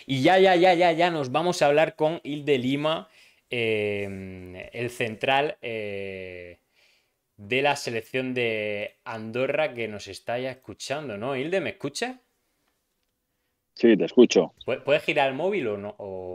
Y ya nos vamos a hablar con Hilde Lima, el central de la selección de Andorra que nos está ya escuchando, ¿no? Hilde, ¿me escuchas? Sí, te escucho. ¿Puedes girar el móvil o no?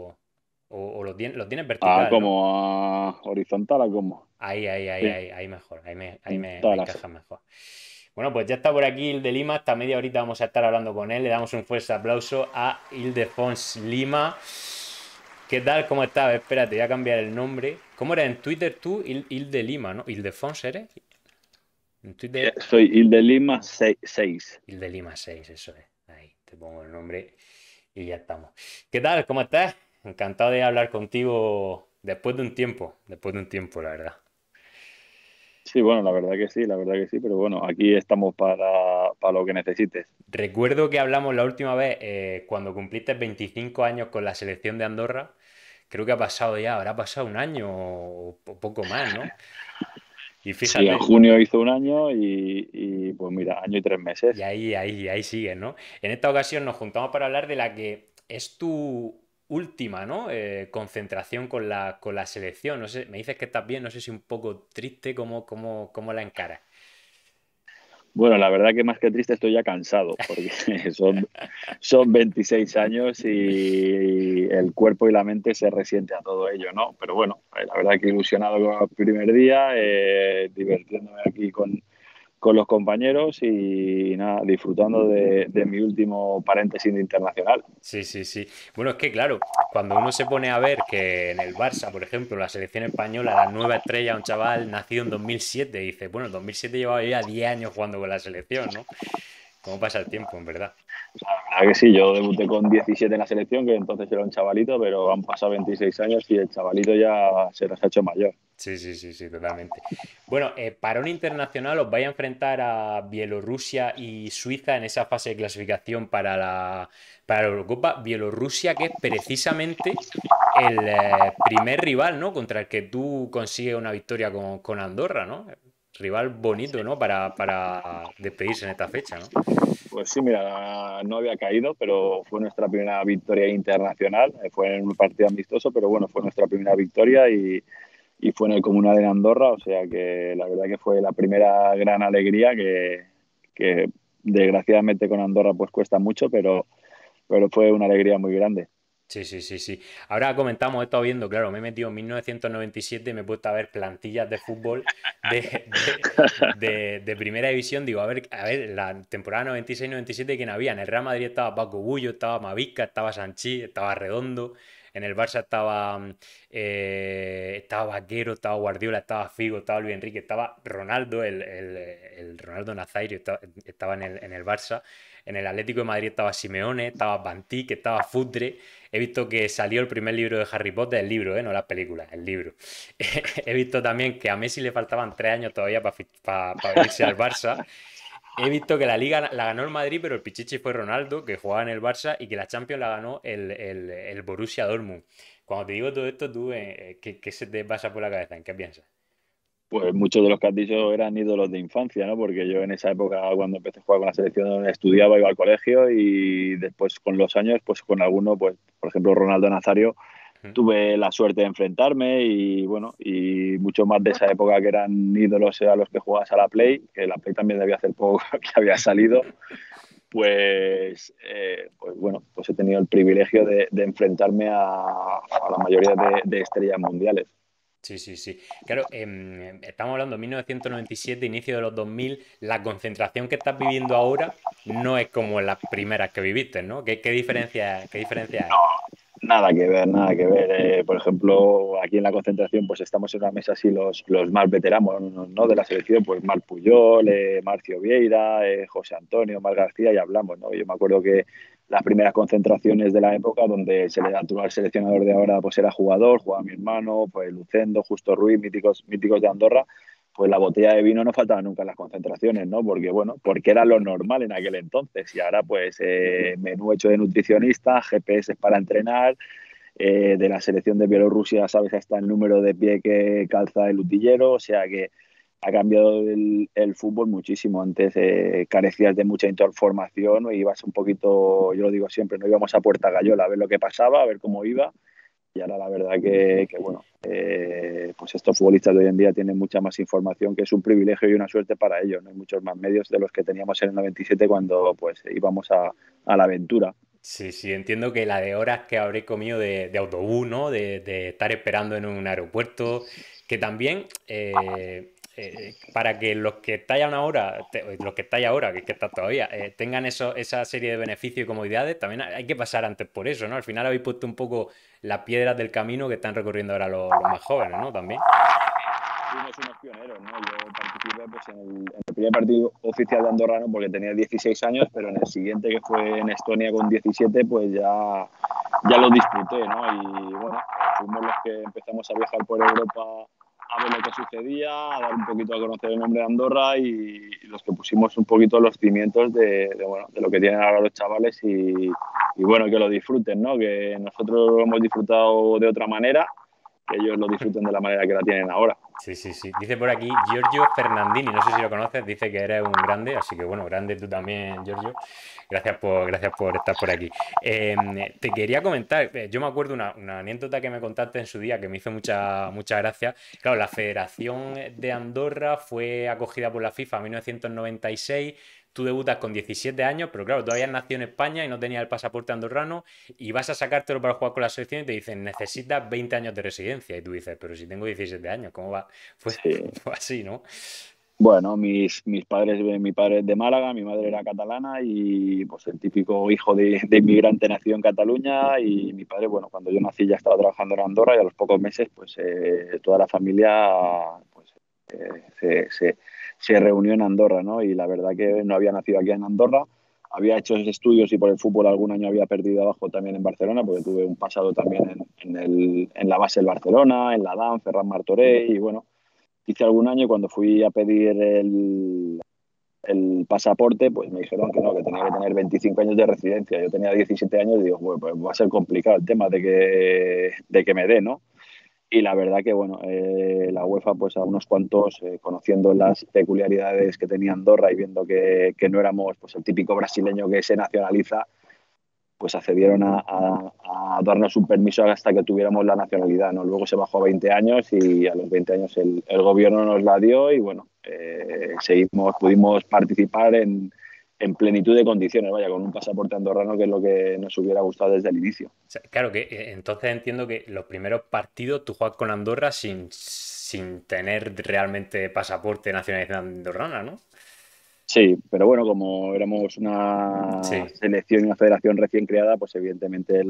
O lo tienes Ah, vertical, ¿no? como horizontal, a como. Sí, Ahí mejor, me tal así. encaja mejor. Bueno, pues ya está por aquí Hilde Lima, hasta media horita vamos a estar hablando con él, le damos un fuerte aplauso a Ildefons Lima. ¿Qué tal? ¿Cómo estás? Espérate, voy a cambiar el nombre. ¿Cómo eres en Twitter tú? Hilde Lima, ¿no? ¿Ildefons eres? En Twitter, Soy Ilde Lima 6. Hilde Lima 6, eso es. Ahí, te pongo el nombre y ya estamos. ¿Qué tal? ¿Cómo estás? Encantado de hablar contigo después de un tiempo, la verdad. Sí, bueno, la verdad que sí, pero bueno, aquí estamos para lo que necesites. Recuerdo que hablamos la última vez cuando cumpliste 25 años con la selección de Andorra. Creo que ha pasado ya, habrá pasado un año o poco más, ¿no? Y Sí, en fíjate, junio hizo un año y pues mira, año y 3 meses. y ahí sigues, ¿no? En esta ocasión nos juntamos para hablar de la que es tu última, ¿no? Concentración con la selección. No sé, me dices que estás bien, no sé si un poco triste, ¿cómo la encaras? Bueno, la verdad que más que triste estoy ya cansado, porque son 26 años y el cuerpo y la mente se resiente a todo ello, ¿no? Pero bueno, la verdad que ilusionado con el primer día, divirtiéndome aquí con los compañeros y nada, disfrutando de mi último paréntesis internacional. Sí, sí, sí. Bueno, es que claro, cuando uno se pone a ver que en el Barça, por ejemplo, la selección española, la nueva estrella, un chaval nacido en 2007, dice, bueno, en 2007 llevaba ya 10 años jugando con la selección, ¿no? ¿Cómo pasa el tiempo, en verdad? La verdad que sí, yo debuté con 17 en la selección, que entonces era un chavalito, pero han pasado 26 años y el chavalito ya se nos ha hecho mayor. Sí, sí, sí, sí, totalmente. Bueno, parón internacional, os vais a enfrentar a Bielorrusia y Suiza en esa fase de clasificación para la Eurocopa. Bielorrusia, que es precisamente el primer rival, ¿no? Contra el que tú consigues una victoria con Andorra, ¿no? Rival bonito, ¿no? Para despedirse en esta fecha, ¿no? Pues sí, mira, no había caído, pero fue nuestra primera victoria internacional. Fue en un partido amistoso, pero bueno, fue nuestra primera victoria y fue en el Comunal de Andorra, o sea que la verdad que fue la primera gran alegría que desgraciadamente con Andorra pues cuesta mucho, pero fue una alegría muy grande. Sí, sí, sí, sí. Ahora comentamos, he estado viendo, claro, me he metido en 1997 y me he puesto a ver plantillas de fútbol de primera división. Digo, a ver, la temporada 96-97, ¿quién había? En el Real Madrid estaba Paco Bullo, estaba Mavisca, estaba Sanchí, estaba Redondo. En el Barça estaba Vaquero, estaba Guardiola, estaba Figo, estaba Luis Enrique, estaba Ronaldo, el Ronaldo Nazario, estaba en el Barça. En el Atlético de Madrid estaba Simeone, estaba Bantic, estaba Futre. He visto que salió el primer libro de Harry Potter, el libro, no las películas, el libro. He visto también que a Messi le faltaban 3 años todavía para venirse al Barça. He visto que la Liga la ganó el Madrid, pero el Pichichi fue Ronaldo, que jugaba en el Barça, y que la Champions la ganó el Borussia Dortmund. Cuando te digo todo esto, tú, ¿qué se te pasa por la cabeza? ¿En qué piensas? Pues muchos de los que has dicho eran ídolos de infancia, ¿no? Porque yo en esa época, cuando empecé a jugar con la selección, estudiaba, iba al colegio y después con los años, pues con alguno, pues por ejemplo Ronaldo Nazario, Ujú. tuve la suerte de enfrentarme y bueno, y mucho más de esa época que eran ídolos a los que jugabas a la Play, que la Play también debía hacer poco que había salido, pues bueno, pues he tenido el privilegio de enfrentarme a la mayoría de estrellas mundiales. Sí, sí, sí. Claro, estamos hablando de 1997, inicio de los 2000. La concentración que estás viviendo ahora no es como las primeras que viviste, ¿no? ¿Qué diferencia hay? Nada que ver, nada que ver. Por ejemplo, aquí en la concentración, pues estamos en una mesa así los más veteranos, ¿no? De la selección, pues Marc Puyol, Marcio Vieira, José Antonio, Marc García, y hablamos, ¿no? Yo me acuerdo que las primeras concentraciones de la época, donde se le da turno al seleccionador de ahora, pues era jugador, jugaba mi hermano, pues Lucendo, Justo Ruiz, míticos, míticos de Andorra, pues la botella de vino no faltaba nunca en las concentraciones, ¿no? Porque, bueno, porque era lo normal en aquel entonces. Y ahora, pues, menú hecho de nutricionista, GPS para entrenar, de la selección de Bielorrusia, sabes hasta el número de pie que calza el utillero, o sea que ha cambiado el fútbol muchísimo. Antes carecías de mucha información, ibas un poquito, yo lo digo siempre, no íbamos a Puerta Gallola a ver lo que pasaba, a ver cómo iba. Y ahora la verdad que bueno, pues estos futbolistas de hoy en día tienen mucha más información, que es un privilegio y una suerte para ellos. No hay muchos más medios de los que teníamos en el 97 cuando pues íbamos a la aventura. Sí, sí, entiendo que la de horas que habré comido de autobús, ¿no? De estar esperando en un aeropuerto, que también, para que los que estáis a una hora, los que estáis ahora, que es que estás todavía, tengan esa serie de beneficios y comodidades, también hay que pasar antes por eso, ¿no? Al final habéis puesto un poco las piedras del camino que están recorriendo ahora los más jóvenes, ¿no? También. Fuimos unos pioneros, ¿no? Yo participé pues, en el primer partido oficial de Andorra, ¿no? Porque tenía 16 años, pero en el siguiente, que fue en Estonia con 17, pues ya lo disfruté, ¿no? Y bueno, fuimos los que empezamos a viajar por Europa a ver lo que sucedía, a dar un poquito a conocer el nombre de Andorra y los que pusimos un poquito los cimientos bueno, de lo que tienen ahora los chavales y bueno, que lo disfruten, ¿no? Que nosotros lo hemos disfrutado de otra manera, que ellos lo disfruten de la manera que la tienen ahora. Sí, sí, sí. Dice por aquí Giorgio Fernandini, no sé si lo conoces, dice que eres un grande, así que bueno, grande tú también, Giorgio. Gracias por estar por aquí. Te quería comentar, yo me acuerdo una anécdota que me contaste en su día que me hizo mucha gracia. Claro, la Federación de Andorra fue acogida por la FIFA en 1996. Tú debutas con 17 años, pero claro, todavía nació en España y no tenía el pasaporte andorrano y vas a sacártelo para jugar con la selección y te dicen, necesitas 20 años de residencia. Y tú dices, pero si tengo 17 años, ¿cómo va? Fue, Sí. fue así, ¿no? Bueno, mis padres, mi padre es de Málaga, mi madre era catalana y pues el típico hijo de inmigrante nacido en Cataluña y mi padre, bueno, cuando yo nací ya estaba trabajando en Andorra y a los pocos meses pues toda la familia pues, se reunió en Andorra, ¿no? Y la verdad que no había nacido aquí en Andorra, había hecho esos estudios y por el fútbol algún año había perdido abajo también en Barcelona porque tuve un pasado también en la base del Barcelona, en la DAM, Ferran Martorell y bueno, hice algún año y cuando fui a pedir el pasaporte, pues me dijeron que no, que tenía que tener 25 años de residencia. Yo tenía 17 años y digo, bueno, pues va a ser complicado el tema de que me dé, ¿no? Y la verdad que, bueno, la UEFA, pues a unos cuantos, conociendo las peculiaridades que tenía Andorra y viendo que no éramos pues el típico brasileño que se nacionaliza, pues accedieron a darnos un permiso hasta que tuviéramos la nacionalidad, ¿no? Luego se bajó a 20 años y a los 20 años el gobierno nos la dio y bueno, pudimos participar en plenitud de condiciones, vaya, con un pasaporte andorrano que es lo que nos hubiera gustado desde el inicio. O sea, claro que entonces entiendo que los primeros partidos tú juegas con Andorra sin tener realmente pasaporte nacionalidad andorrana, ¿no? Sí, pero bueno, como éramos una Sí. selección y una federación recién creada, pues evidentemente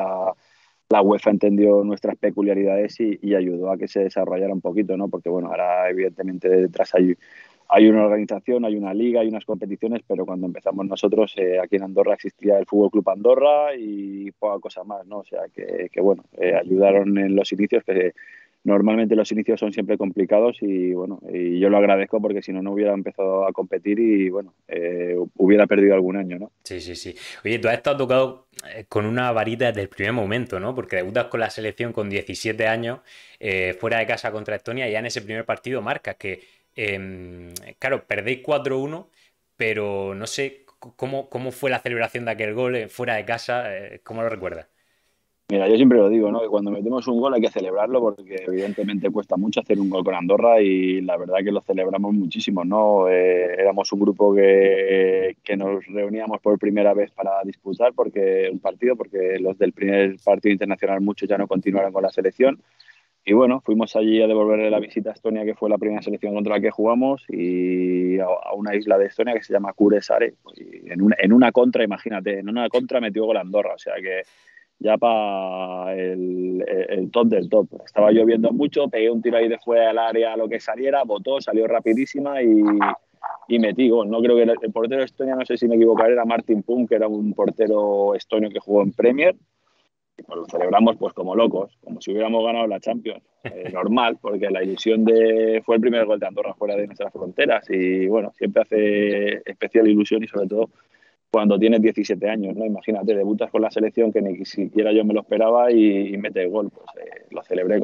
la UEFA entendió nuestras peculiaridades y ayudó a que se desarrollara un poquito, ¿no? Porque bueno, ahora evidentemente detrás hay una organización, hay una liga, hay unas competiciones, pero cuando empezamos nosotros, aquí en Andorra existía el Fútbol Club Andorra y poca cosa más, ¿no? O sea que bueno, ayudaron en los inicios, que normalmente los inicios son siempre complicados y bueno, y yo lo agradezco porque si no, no hubiera empezado a competir y bueno, hubiera perdido algún año, ¿no? Sí, sí, sí. Oye, tú has estado tocado con una varita desde el primer momento, ¿no? Porque debutas con la selección con 17 años, fuera de casa contra Estonia, y ya en ese primer partido marcas que, claro, perdéis 4-1, pero no sé cómo fue la celebración de aquel gol fuera de casa, ¿cómo lo recuerdas? Mira, yo siempre lo digo, ¿no? Que cuando metemos un gol hay que celebrarlo porque evidentemente cuesta mucho hacer un gol con Andorra y la verdad que lo celebramos muchísimo, ¿no? Éramos un grupo que nos reuníamos por primera vez para disputar porque los del primer partido internacional muchos ya no continuaron con la selección. Y bueno, fuimos allí a devolverle la visita a Estonia, que fue la primera selección contra la que jugamos, y a una isla de Estonia que se llama Kuressaare. Y en una contra, imagínate, en una contra metió gol Andorra, o sea que ya para el top del top. Estaba lloviendo mucho, pegué un tiro ahí de fuera del área, lo que saliera, botó, salió rapidísima y metí gol. No creo que el portero de Estonia, no sé si me equivocaré, era Martin Pum, que era un portero estonio que jugó en Premier. Y pues lo celebramos pues como locos, como si hubiéramos ganado la Champions. Normal, porque la ilusión fue el primer gol de Andorra fuera de nuestras fronteras y bueno, siempre hace especial ilusión y sobre todo cuando tienes 17 años, ¿no? Imagínate, debutas con la selección que ni siquiera yo me lo esperaba y mete el gol. Pues lo celebré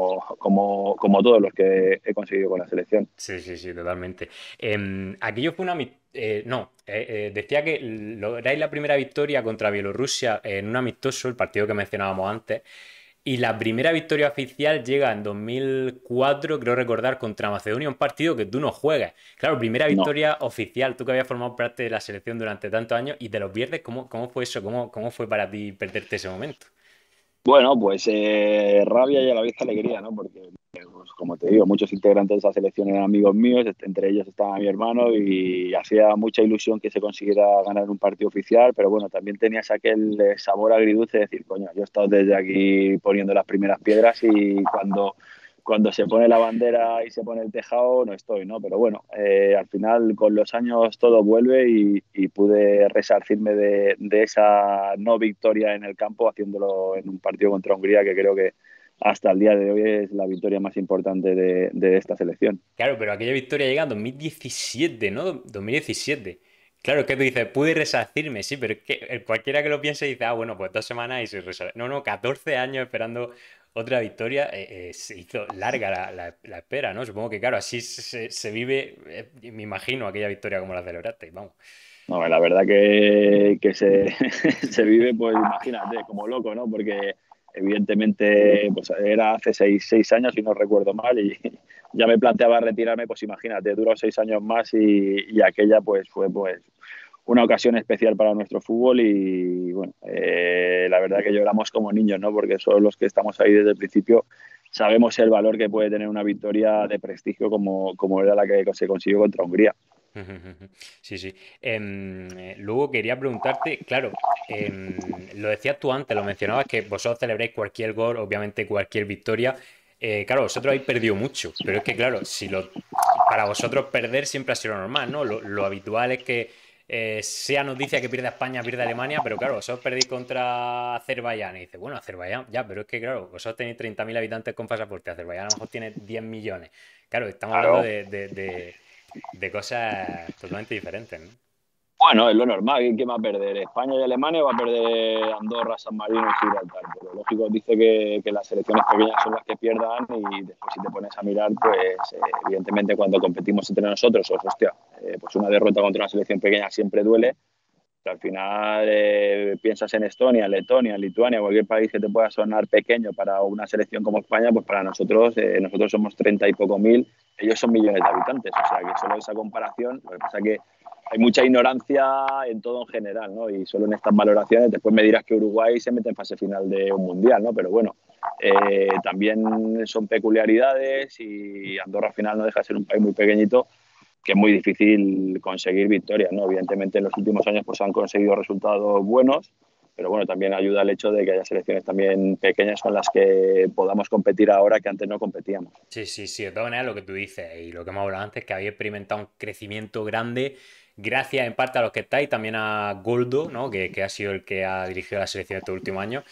como todos los que he conseguido con la selección. Sí, sí, sí, totalmente. Aquello fue una... no, decía que lográis la primera victoria contra Bielorrusia en un amistoso, el partido que mencionábamos antes, y la primera victoria oficial llega en 2004, creo recordar, contra Macedonia, un partido que tú no juegas. Claro, primera No. victoria oficial, tú que habías formado parte de la selección durante tantos años y te lo pierdes, ¿cómo fue eso? ¿Cómo fue para ti perderte ese momento? Bueno, pues rabia y a la vez alegría, ¿no? Porque, pues, como te digo, muchos integrantes de esa selección eran amigos míos, entre ellos estaba mi hermano y hacía mucha ilusión que se consiguiera ganar un partido oficial, pero bueno, también tenías aquel sabor agridulce de decir, coño, yo he estado desde aquí poniendo las primeras piedras y cuando se pone la bandera y se pone el tejado no estoy, ¿no? Pero bueno, al final con los años todo vuelve y pude resarcirme de esa no victoria en el campo haciéndolo en un partido contra Hungría que creo que hasta el día de hoy es la victoria más importante de esta selección. Claro, pero aquella victoria llega en 2017, ¿no? 2017. Claro, es que tú dices, pude resarcirme, sí, pero es que cualquiera que lo piense dice, ah, bueno, pues 2 semanas y se resarce. No, no, 14 años esperando otra victoria, se hizo larga la espera, ¿no? Supongo que, claro, así se vive, me imagino, aquella victoria como la celebraste, vamos. No, la verdad que se vive, pues imagínate, como loco, ¿no? Porque evidentemente pues era hace seis años, si no recuerdo mal, y ya me planteaba retirarme, pues imagínate, duró 6 años más y aquella pues fue pues una ocasión especial para nuestro fútbol y bueno, la verdad que lloramos como niños, ¿no? Porque solo los que estamos ahí desde el principio sabemos el valor que puede tener una victoria de prestigio como era la que se consiguió contra Hungría. Sí, sí. Luego quería preguntarte, claro, lo decías tú antes, lo mencionabas que vosotros celebráis cualquier gol, obviamente cualquier victoria. Claro, vosotros habéis perdido mucho, pero es que, claro, para vosotros perder siempre ha sido lo normal, ¿no? Lo habitual es que sea noticia que pierda España, pierda Alemania, pero claro, vosotros perdéis contra Azerbaiyán y dices, bueno, Azerbaiyán, ya, pero es que, claro, vosotros tenéis 30.000 habitantes con pasaporte, Azerbaiyán a lo mejor tiene 10 millones. Claro, estamos hablando Claro. de cosas totalmente diferentes, ¿no? Bueno, es lo normal. ¿Quién va a perder? ¿España y Alemania? ¿Va a perder Andorra, San Marino y Gibraltar? Pero lo lógico dice que las selecciones pequeñas son las que pierdan y después si te pones a mirar, pues evidentemente cuando competimos entre nosotros, pues hostia, pues una derrota contra una selección pequeña siempre duele. Pero al final piensas en Estonia, Letonia, Lituania, cualquier país que te pueda sonar pequeño para una selección como España, pues para nosotros somos 30 y poco mil, ellos son millones de habitantes. O sea que solo esa comparación, lo que pasa es que hay mucha ignorancia en todo en general, ¿no? Y solo en estas valoraciones, después me dirás que Uruguay se mete en fase final de un mundial, ¿no? Pero bueno, también son peculiaridades y Andorra al final no deja de ser un país muy pequeñito que es muy difícil conseguir victorias, ¿no? Evidentemente en los últimos años pues han conseguido resultados buenos, pero bueno, también ayuda el hecho de que haya selecciones también pequeñas con las que podamos competir ahora que antes no competíamos. Sí, sí, sí, de todas maneras lo que tú dices y lo que hemos hablado antes, que habéis experimentado un crecimiento grande gracias en parte a los que estáis, también a Goldo, ¿no? Que ha sido el que ha dirigido la selección estos últimos años.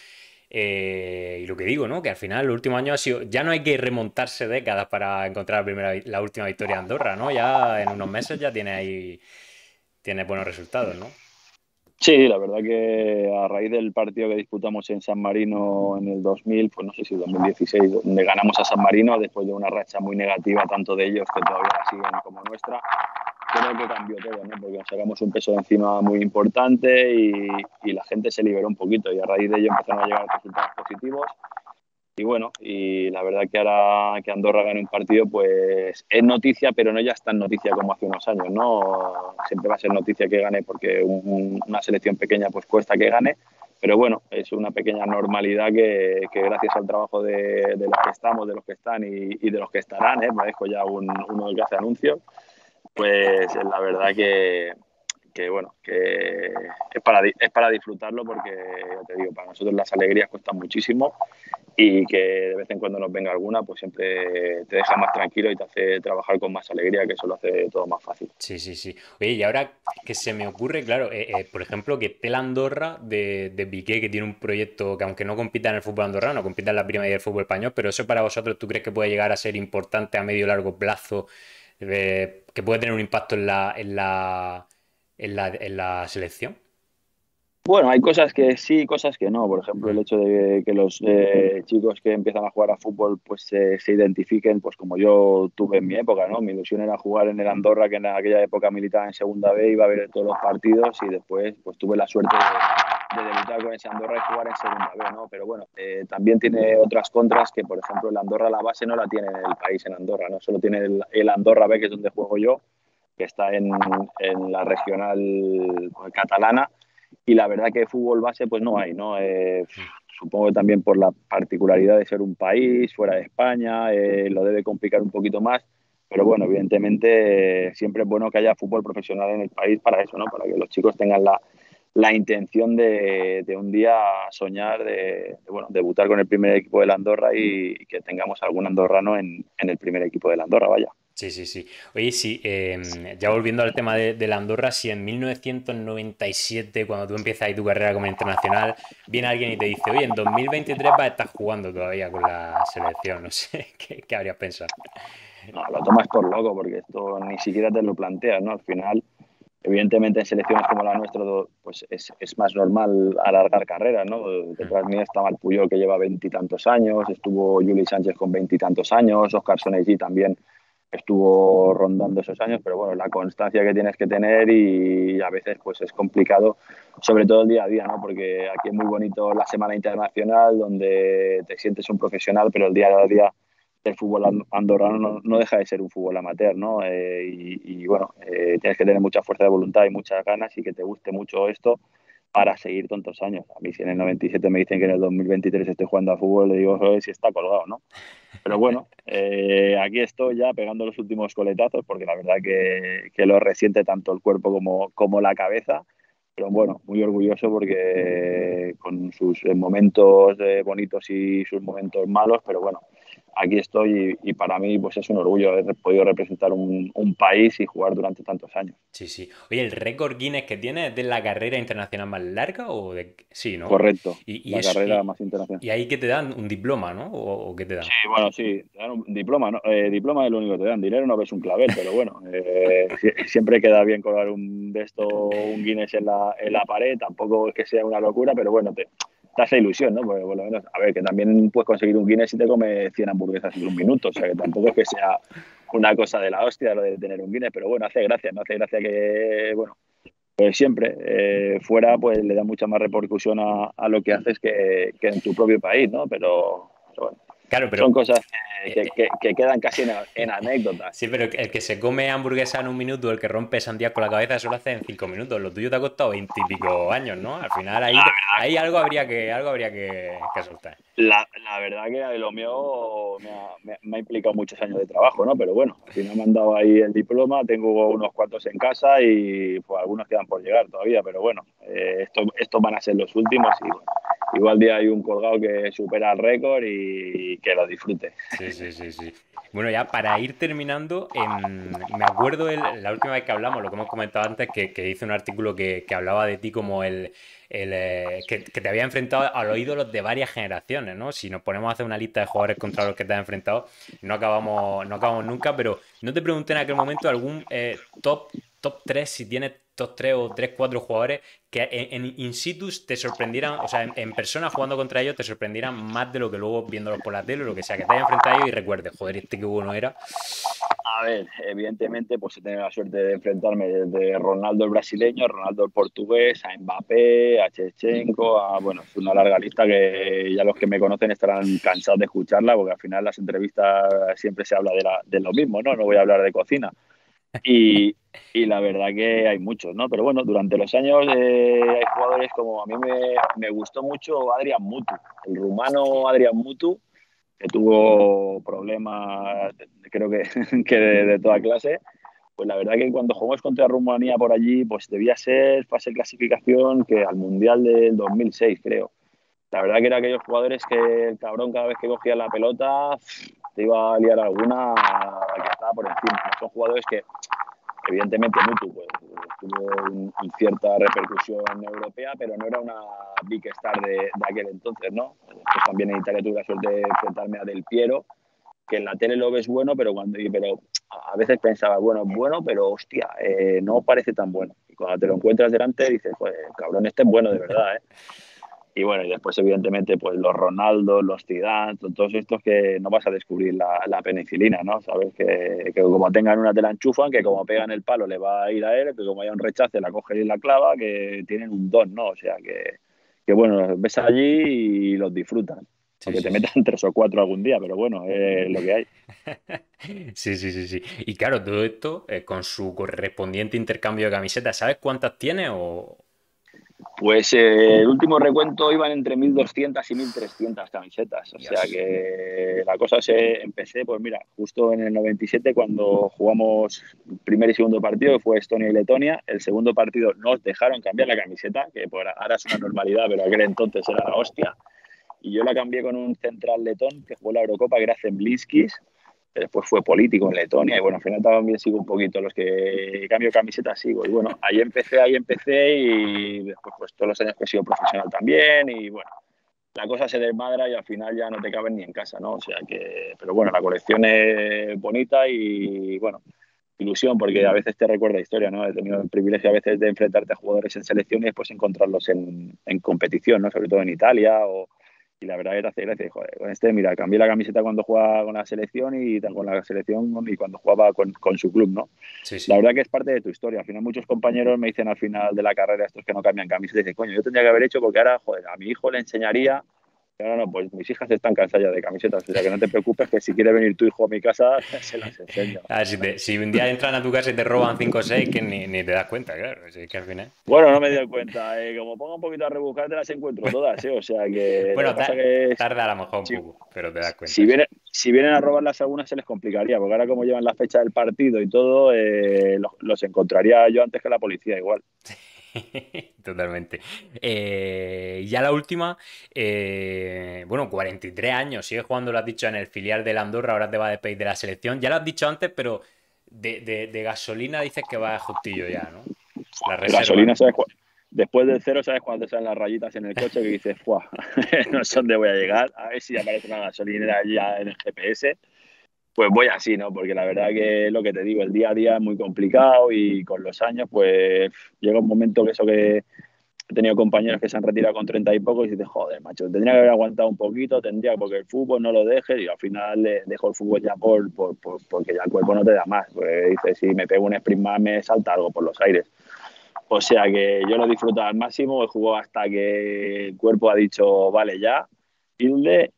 Y lo que digo, ¿no? Que al final los últimos años ha sido, ya no hay que remontarse décadas para encontrar la última victoria de Andorra, ¿no? Ya en unos meses ya tiene buenos resultados, ¿no? Sí, la verdad que a raíz del partido que disputamos en San Marino en el 2000, pues no sé si 2016, donde ganamos a San Marino después de una racha muy negativa, tanto de ellos que todavía la siguen como nuestra, creo que cambió todo, ¿no? Porque nos sacamos un peso de encima muy importante y la gente se liberó un poquito y a raíz de ello empezaron a llegar resultados positivos. Y bueno, y la verdad que ahora que Andorra gane un partido, pues es noticia, pero no ya es tan noticia como hace unos años, ¿no? Siempre va a ser noticia que gane porque una selección pequeña pues cuesta que gane, pero bueno, es una pequeña normalidad que gracias al trabajo de los que estamos, de los que están y de los que estarán, parezco ya uno que hace anuncios, pues la verdad que bueno, que es para disfrutarlo porque, ya te digo, para nosotros las alegrías cuestan muchísimo y que de vez en cuando nos venga alguna, pues siempre te deja más tranquilo y te hace trabajar con más alegría, que eso lo hace todo más fácil. Sí, sí, sí. Oye, y ahora que se me ocurre, claro, por ejemplo, que Tel Andorra de Piqué, que tiene un proyecto que aunque no compita en el fútbol andorrano, compita en la Primera y del fútbol español, pero eso para vosotros, ¿tú crees que puede llegar a ser importante a medio y largo plazo, que puede tener un impacto en la selección? Bueno, hay cosas que sí, cosas que no. Por ejemplo, el Mm, hecho de que los chicos que empiezan a jugar a fútbol pues se identifiquen, pues como yo tuve en mi época, ¿no? Mi ilusión era jugar en el Andorra, que en aquella época militaba en Segunda B, iba a ver todos los partidos y después pues tuve la suerte de debutar con ese Andorra y jugar en Segunda B, ¿no? Pero bueno, también tiene otras contras que, por ejemplo, el Andorra la base no la tiene en el país, en Andorra, ¿no? Solo tiene el Andorra B, que es donde juego yo, que está en la regional pues, catalana, y la verdad que fútbol base pues no hay, ¿no? mm. Supongo que también por la particularidad de ser un país fuera de España, lo debe complicar un poquito más, pero bueno, evidentemente siempre es bueno que haya fútbol profesional en el país para eso, ¿no? Para que los chicos tengan la intención de un día soñar bueno, debutar con el primer equipo de la Andorra y que tengamos algún andorrano en el primer equipo de la Andorra, vaya. Sí, sí, sí. Oye, sí, ya volviendo al tema de la Andorra, si en 1997, cuando tú empiezas ahí tu carrera como internacional, viene alguien y te dice, oye, en 2023 vas a estar jugando todavía con la selección, no sé, ¿qué habrías pensado? No, lo tomas por loco porque esto ni siquiera te lo planteas, ¿no? Al final, evidentemente en selecciones como la nuestra, pues es más normal alargar carreras, ¿no? Mm, Detrás mío estaba el Puyol, que lleva veintitantos años, estuvo Juli Sánchez con veintitantos años, Óscar Sonellí también estuvo rondando esos años, pero bueno, la constancia que tienes que tener y a veces pues es complicado, sobre todo el día a día, ¿no? Porque aquí es muy bonito la Semana Internacional, donde te sientes un profesional, pero el día a día del fútbol andorrano no deja de ser un fútbol amateur, ¿no? Bueno, tienes que tener mucha fuerza de voluntad y muchas ganas y que te guste mucho esto para seguir tantos años. A mí si en el 97 me dicen que en el 2023 estoy jugando a fútbol, le digo, "Joder, si está colgado, ¿no?". Pero bueno, aquí estoy ya pegando los últimos coletazos porque la verdad que lo resiente tanto el cuerpo como la cabeza. Pero bueno, muy orgulloso porque con sus momentos bonitos y sus momentos malos, pero bueno, aquí estoy y para mí pues es un orgullo haber podido representar un país y jugar durante tantos años. sí, sí. Oye, ¿el récord Guinness que tienes es de la carrera internacional más larga o de...? Sí, ¿no? Correcto, Y la eso, carrera más internacional. y ahí que te dan un diploma, ¿no? ¿O qué te dan? Sí, bueno, sí, te dan un diploma, ¿no? Diploma es lo único que te dan, dinero no ves un clavel, pero bueno, siempre queda bien colgar un de esto, un Guinness en la pared, tampoco es que sea una locura, pero bueno, te hace ilusión, ¿no? Porque por lo menos, a ver, que también puedes conseguir un Guinness si te comes 100 hamburguesas en un minuto, o sea que tampoco es que sea una cosa de la hostia lo de tener un Guinness, pero bueno, hace gracia, ¿no? Hace gracia que, bueno, pues siempre fuera pues le da mucha más repercusión a lo que haces que en tu propio país, ¿no? Pero bueno, Claro, son pero cosas eh, que quedan casi en anécdotas. sí, pero el que se come hamburguesa en un minuto, el que rompe sandías con la cabeza, eso lo hace en 5 minutos. Lo tuyo te ha costado 20 y pico años, ¿no? Al final ahí algo habría que soltar. La verdad que lo mío me ha implicado muchos años de trabajo, ¿no? Pero bueno, al final me han dado ahí el diploma, tengo unos cuantos en casa y pues algunos quedan por llegar todavía, pero bueno, estos van a ser los últimos y bueno, igual día hay un colgado que supera el récord y que lo disfrute. Sí, sí, sí, sí. Bueno, ya para ir terminando, me acuerdo la última vez que hablamos, lo que hemos comentado antes, que hice un artículo que hablaba de ti como que te había enfrentado a los ídolos de varias generaciones, ¿no? Si nos ponemos a hacer una lista de jugadores contra los que te has enfrentado, no acabamos nunca, pero no te pregunté en aquel momento algún top 3 si tienes top 3 o 3 4 jugadores que en in situ te sorprendieran, o sea, en persona jugando contra ellos te sorprendieran más de lo que luego viéndolos por la tele o lo que sea, que te haya enfrentado a ellos y recuerdes, joder, este qué bueno era. A ver, evidentemente, pues he tenido la suerte de enfrentarme desde Ronaldo el brasileño, Ronaldo el portugués, a Mbappé, a Shevchenko, bueno, es una larga lista que ya los que me conocen estarán cansados de escucharla, porque al final en las entrevistas siempre se habla de lo mismo, ¿no? No voy a hablar de cocina. Y, y la verdad que hay muchos, ¿no? Pero bueno, durante los años hay jugadores como a mí me gustó mucho Adrian Mutu, el rumano Hostia. Adrian Mutu, que tuvo problemas, creo que, que de toda clase. Pues la verdad que cuando jugamos contra Rumanía por allí, pues debía ser fase de clasificación que al Mundial del 2006, creo. La verdad que era aquellos jugadores que el cabrón cada vez que cogía la pelota te iba a liar alguna que estaba por encima. Son jugadores que evidentemente Mutu pues, tuvo cierta repercusión europea, pero no era una big star de aquel entonces, ¿no? Después también en Italia tuve la suerte de enfrentarme a Del Piero, que en la tele lo ves bueno, pero a veces pensaba, bueno, pero hostia, no parece tan bueno. Y cuando te lo encuentras delante dices, joder, cabrón, este es bueno de verdad, ¿eh? Y bueno, y después evidentemente pues los Ronaldo, los Zidane, todos estos que no vas a descubrir la penicilina, ¿no? Sabes que como tengan una te la enchufan, que como pegan el palo le va a ir a él, que como haya un rechace la coge y la clava, que tienen un don, ¿no? O sea que bueno, los ves allí y los disfrutan. Sí, Aunque te sí, sí. metan 3 o 4 algún día, pero bueno, es lo que hay. Sí, sí, sí, sí. Y claro, todo esto con su correspondiente intercambio de camisetas, ¿sabes cuántas tiene o...? Pues el último recuento iban entre 1.200 y 1.300 camisetas. O sea Dios. que la cosa se empecé, pues mira, justo en el 97 cuando jugamos el primer y segundo partido, que fue Estonia y Letonia. El segundo partido nos dejaron cambiar la camiseta, que por ahora es una normalidad, pero aquel entonces era la hostia. Y yo la cambié con un central letón que jugó la Eurocopa, que era Zembliskis, que después fue político en Letonia. Y bueno, al final también sigo un poquito, los que cambio camiseta sigo. Y bueno, ahí empecé y después pues todos los años que he sido profesional también. Y bueno, la cosa se desmadra y al final ya no te caben ni en casa, ¿no? O sea que, pero bueno, la colección es bonita y bueno, ilusión porque a veces te recuerda historia, ¿no? He tenido el privilegio a veces de enfrentarte a jugadores en selección y después encontrarlos en competición, ¿no? Sobre todo en Italia y la verdad que te hace gracia. Joder, con este, mira, cambié la camiseta cuando jugaba con la selección y con la selección y cuando jugaba con su club, ¿no? Sí, La sí. verdad que es parte de tu historia. Al final muchos compañeros me dicen al final de la carrera, estos que no cambian camiseta, y dicen, coño, yo tendría que haber hecho porque ahora, joder, a mi hijo le enseñaría. Pero no, pues mis hijas están cansadas ya de camisetas, o sea que no te preocupes que si quiere venir tu hijo a mi casa, se las enseño. Ah, si un día entran a tu casa y te roban 5 o 6, que ni te das cuenta, claro. Es que al final... Bueno, no me dio cuenta. Como ponga un poquito a rebuscar, te las encuentro todas, ¿eh? O sea que lo que Bueno, pasa que tarda a lo mejor un si, poco, pero te das cuenta, si, sí. si vienen a robarlas algunas se les complicaría, porque ahora como llevan la fecha del partido y todo, los encontraría yo antes que la policía igual. Totalmente. Ya la última, bueno, 43 años, sigues jugando, lo has dicho, en el filial de la Andorra, ahora te va a despedir de la selección. Ya lo has dicho antes, pero de gasolina dices que va justillo ya, ¿no? La reserva, Gasolina, ¿no? ¿sabes? Después del cero, ¿sabes cuando te salen las rayitas en el coche que dices, ¡fuah! No sé dónde voy a llegar, a ver si aparece una gasolinera ya en el GPS. Pues voy así, ¿no? Porque la verdad que lo que te digo, el día a día es muy complicado y con los años, pues llega un momento que eso que he tenido compañeros que se han retirado con 30 y poco y dices, joder, macho, tendría que haber aguantado un poquito, tendría, porque el fútbol no lo dejes y al final dejo el fútbol ya porque ya el cuerpo no te da más. Pues dices, si me pego un sprint más, me salta algo por los aires. O sea que yo lo disfruto al máximo, he jugado hasta que el cuerpo ha dicho, vale, ya, tilde,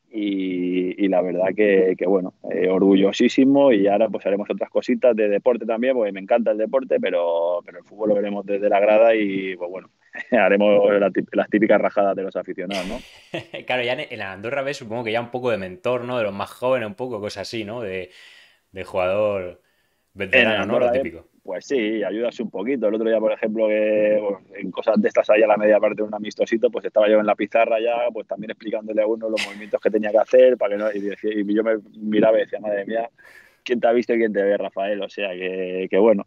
y la verdad que bueno, orgullosísimo y ahora pues haremos otras cositas de deporte también, porque me encanta el deporte, pero el fútbol lo veremos desde la grada y pues bueno, haremos las típicas rajadas de los aficionados, ¿no? Claro, ya en la Andorra ves, supongo que ya un poco de mentor, ¿no? De los más jóvenes, un poco, cosas así, ¿no? De jugador En el veterano, ¿no? Lo Andorra, típico. pues sí, ayudas un poquito. El otro día, por ejemplo, que bueno, en cosas de estas ahí a la media parte de un amistosito, pues estaba yo en la pizarra ya, pues también explicándole a uno los movimientos que tenía que hacer, para que no, y yo me miraba y decía, madre mía, ¿quién te ha visto y quién te ve, Rafael? O sea que bueno,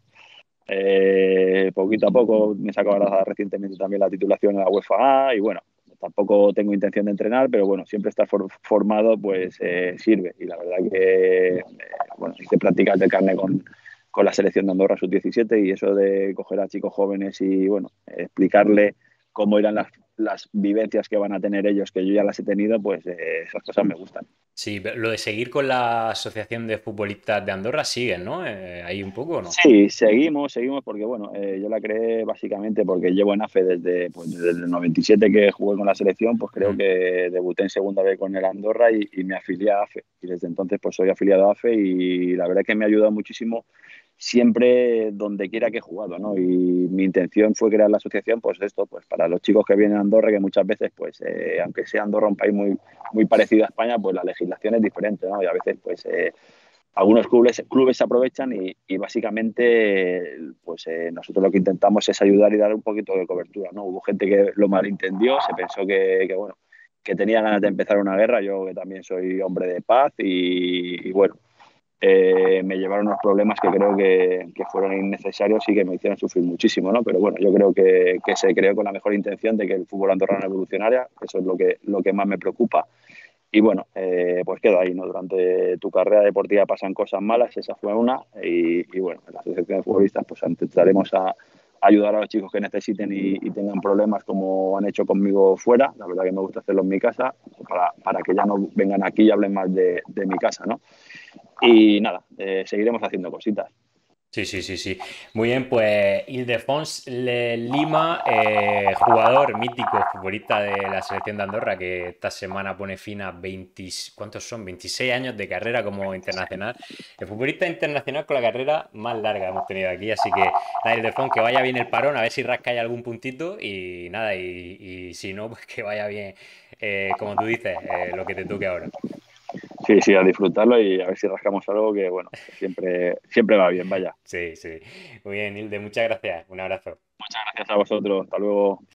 poquito a poco me sacó ahora recientemente también la titulación en la UEFA A y bueno, tampoco tengo intención de entrenar, pero bueno, siempre estar formado pues sirve. Y la verdad que, bueno, hice prácticas de carne con la selección de Andorra sub-17 y eso de coger a chicos jóvenes y bueno, explicarle cómo irán las vivencias que van a tener ellos, que yo ya las he tenido, pues esas cosas me gustan. Sí, pero lo de seguir con la Asociación de Futbolistas de Andorra siguen, ¿no? Ahí un poco, ¿o no? Sí, seguimos porque bueno, yo la creé básicamente porque llevo en AFE desde el 97 que jugué con la selección, pues creo Mm. que debuté en segunda vez con el Andorra y me afilié a AFE. Y desde entonces pues soy afiliado a AFE y la verdad es que me ha ayudado muchísimo siempre donde quiera que he jugado, ¿no? Y mi intención fue crear la asociación, pues esto, pues para los chicos que vienen a Andorra, que muchas veces, pues aunque sea Andorra un país muy parecido a España, pues la legislación es diferente, ¿no? Y a veces, pues algunos clubes se aprovechan y básicamente pues nosotros lo que intentamos es ayudar y dar un poquito de cobertura, ¿no? Hubo gente que lo malentendió, se pensó bueno, que tenía ganas de empezar una guerra, yo que también soy hombre de paz y bueno, me llevaron unos problemas que creo que fueron innecesarios y que me hicieron sufrir muchísimo, ¿no? Pero bueno, yo creo que se creó con la mejor intención de que el fútbol andorrano evolucionara, eso es lo que más me preocupa y bueno, pues quedo ahí, ¿no? Durante tu carrera deportiva pasan cosas malas, esa fue una, y bueno, en la Asociación de Futbolistas pues intentaremos a ayudar a los chicos que necesiten y tengan problemas como han hecho conmigo fuera. La verdad que me gusta hacerlo en mi casa para que ya no vengan aquí y hablen más de mi casa, ¿no? Y nada, seguiremos haciendo cositas. Sí, sí, sí, sí. Muy bien, pues Ildefons Lima, jugador mítico, futbolista de la selección de Andorra, que esta semana pone fin a 20, ¿cuántos son? 26 años de carrera como internacional. El futbolista internacional con la carrera más larga hemos tenido aquí, así que nada, Ildefons, que vaya bien el parón, a ver si rascáis algún puntito y nada, y si no, pues que vaya bien, como tú dices, lo que te toque ahora. Sí, sí, a disfrutarlo y a ver si rascamos algo que, bueno, que siempre va bien, vaya. Sí, sí. Muy bien, Hilde, muchas gracias. Un abrazo. Muchas gracias a vosotros. Hasta luego.